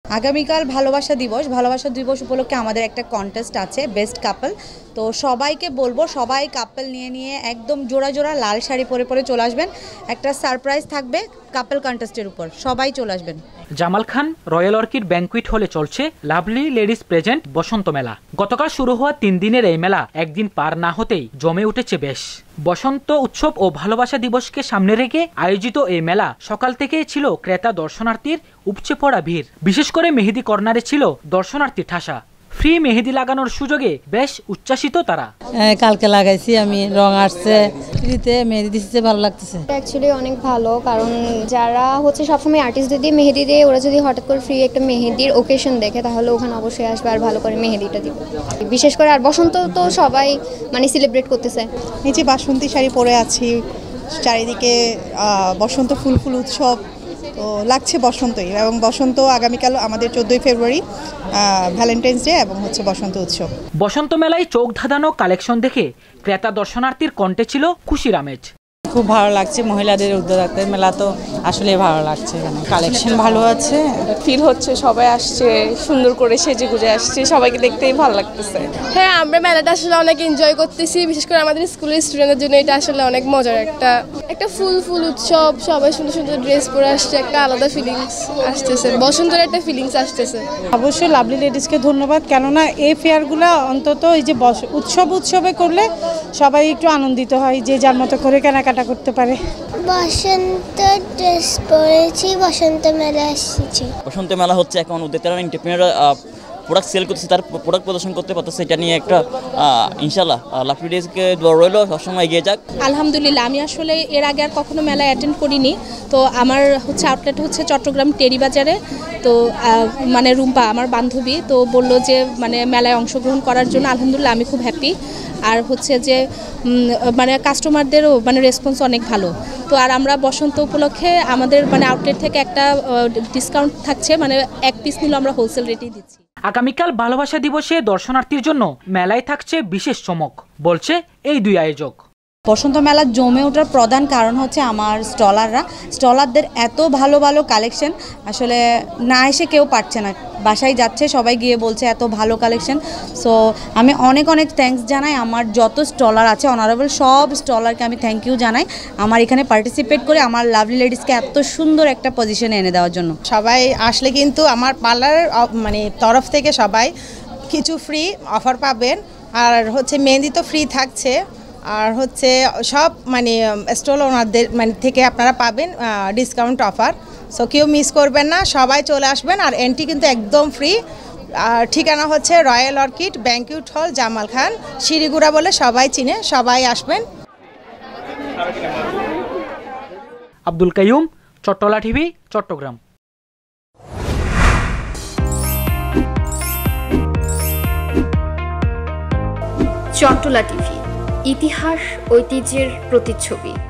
আগামীকাল ভালোবাসা দিবস উপলক্ষে আমাদের একটা কন্টেস্ট আছে বেস্ট কাপল। তো সবাইকে বলবো সবাই কাপল নিয়ে একদম জোড়া জোড়া লাল শাড়ি পরে চলে আসবেন। একটা সারপ্রাইজ থাকবে কাপল কন্টেস্টের উপর, সবাই চলে আসবেন। Jamal Khan royal orchid banquet হলে চলছে লাভলি লেডিস প্রেজেন্ট বসন্ত মেলা। গতকাল শুরু হওয়া 3 দিনের এই মেলা একদিন পার না হতেই জমে উঠেছে বেশ। বসন্ত উৎসব ও ভালোবাসা দিবসকে সামনে রেখে আয়োজিত এই মেলা সকাল থেকেই ছিল ক্রেতা দর্শনার্থীর উপচে পড়া ভিড়। বিশেষ করে মেহেদি কর্নারে ছিল দর্শনার্থী ঠাসা। ফ্রি মেহেদি লাগানোর সুযোগে বেশ উচ্ছ্বাসিত তারা। কালকে লাগাইছি আমি, রং আসছে, ফ্রিতে মেহেদি দিচ্ছে, ভালো লাগতেছে। অ্যাকচুয়ালি অনেক ভালো, কারণ যারা হচ্ছে সবসময় আর্টিস্টদের দিয়ে মেহেদি দিয়ে, ওরা যদি হঠাৎ করে ফ্রি একটা মেহেদির ওকেশন দেখে তাহলে ওখানে অবশ্যই আসবে আর ভালো করে মেহেদিটা দিবে। বিশেষ করে আর বসন্ত তো সবাই মানে সেলিব্রেট করতেছে। এই যে বাসন্তী শাড়ি পরে আছি, চারিদিকে বসন্ত ফুল উৎসব, তো লাগছে বসন্তই। এবং বসন্ত আগামীকাল আমাদের 14ই ফেব্রুয়ারি ভ্যালেন্টাইন্স ডে এবং হচ্ছে বসন্ত উৎসব। বসন্ত মেলায় চোখ ধাঁধানো কালেকশন দেখে ক্রেতা দর্শনার্থীর কণ্ঠে ছিল খুশির আমেজ। খুব ভালো লাগছে, মহিলাদের উদ্যোক্তাদের মেলা তো আসলে ভালো লাগছে। এখানে কালেকশন ভালো আছে, ফিল হচ্ছে সবাই আসছে, সুন্দর করে সেজে গুজে আসছে, সবাইকে দেখতেই ভালো লাগতেছে। হ্যাঁ, আমরা মেলাটা আসলে অনেক এনজয় করতেছি, বিশেষ করে আমাদের স্কুলের স্টুডেন্টদের জন্য এটা আসলে অনেক মজার একটা ফুল উৎসব। সবাই সুন্দর ড্রেস পরে আসছে, একটা আলাদা ফিলিংস আসতেছে, বসন্তের একটা ফিলিংস আসতেছে। অবশ্যই লাভলি লেডিসকে ধন্যবাদ, কেননা এই ফেয়ারগুলো অন্তত এই যে উৎসবে করলে সবাই একটু আনন্দিত হয়, যে যার মতো করে কেনাকাটা করতে পারে। বসন্ত ড্রেস পরেছি, বসন্ত মেলা এসেছি। বসন্ত মেলা হচ্ছে এখন উদ্যোক্তারা এন্টারপ্রেনাররা প্রোডাক্ট সেল করতেছে, তার প্রোডাক্ট প্রদর্শন করতে পারতেছে। এটা নিয়ে একটা ইনশাল্লাহ লাভলি ডেজকে রইল সবসময় এগিয়ে যাক। আলহামদুলিল্লাহ, আমি আসলে এর আগে আর কখনো মেলা অ্যাটেন্ড করিনি। তো আমার হচ্ছে আউটলেট হচ্ছে চট্টগ্রাম টেরি বাজারে। তো মানে রুম্পা আমার বান্ধবী তো বললো যে মানে মেলায় অংশগ্রহণ করার জন্য। আলহামদুলিল্লাহ, আমি খুব হ্যাপি। আর হচ্ছে যে মানে কাস্টমারদেরও মানে রেসপন্স অনেক ভালো। তো আর আমরা বসন্ত উপলক্ষে আমাদের মানে আউটলেট থেকে একটা ডিসকাউন্ট থাকছে, মানে এক পিস নিলে আমরা হোলসেল রেটেই দিচ্ছি। আগামীকাল ভালোবাসা দিবসে দর্শনার্থীর জন্য মেলায় থাকছে বিশেষ চমক, বলছে এই দুই আয়োজক। বসন্ত মেলা জমে ওঠার প্রধান কারণ হচ্ছে আমার স্টলারদের এত ভালো কালেকশন, আসলে না এসে কেউ পারছে না, বাসায় যাচ্ছে সবাই গিয়ে বলছে এত ভালো কালেকশন। সো আমি অনেক থ্যাঙ্কস জানাই আমার যত স্টলার আছে, অনারেবল সব স্টলারকে আমি থ্যাংক ইউ জানাই আমার এখানে পার্টিসিপেট করে আমার লাভলি লেডিসকে এত সুন্দর একটা পজিশনে এনে দেওয়ার জন্য। সবাই আসলে কিন্তু আমার পার্লার মানে তরফ থেকে সবাই কিছু ফ্রি অফার পাবেন। আর হচ্ছে মেহেদি তো ফ্রি থাকছে, আর হচ্ছে সব মানে স্টল ওনারদের মানে থেকে আপনারা পাবেন ডিসকাউন্ট অফার। সো কেউ মিস করবেন না, সবাই চলে আসবেন। আর এন্ট্রি কিন্তু একদম ফ্রি। আর ঠিকানা হচ্ছে রয়্যাল অর্কিড ব্যাংকুয়েট হল, জামাল খান, শিরিগুড়া বলে সবাই চিনে, সবাই আসবেন। আব্দুল কাইয়ুম, চট্টলা টিভি, চট্টগ্রাম। চট্টলা টিভি, ইতিহাস ঐতিহ্যের প্রতিচ্ছবি।